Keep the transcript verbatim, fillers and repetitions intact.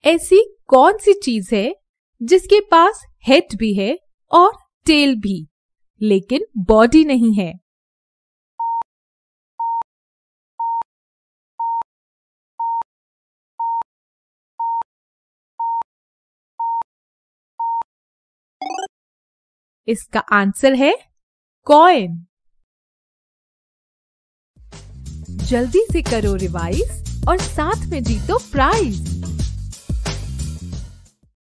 ऐसी कौन सी चीज है जिसके पास हेड भी है और टेल भी, लेकिन बॉडी नहीं है? इसका आंसर है कॉइन। जल्दी से करो रिवाइज और साथ में जीतो प्राइज।